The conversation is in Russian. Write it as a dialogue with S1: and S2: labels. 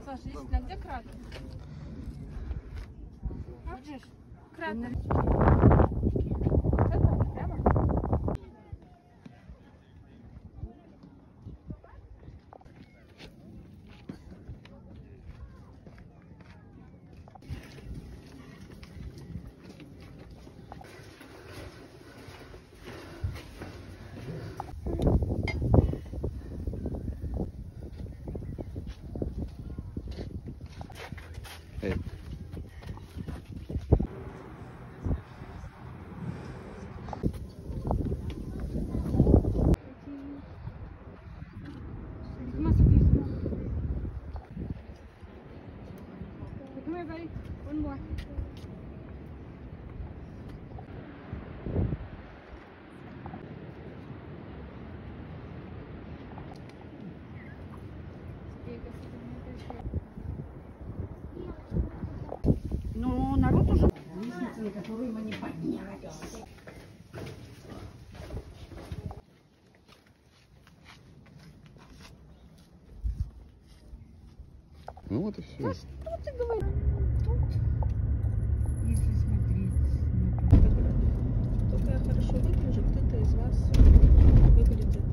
S1: Саша, действительно, где кратер? А где ж? Кратер. Это прямо? One more.
S2: Но народ уже лестница, на которую мы не поднялись.
S3: Ну вот и все.
S2: Да что ты говоришь? Тут, если смотреть,
S4: Только я хорошо выгляжу, кто-то из вас выглядит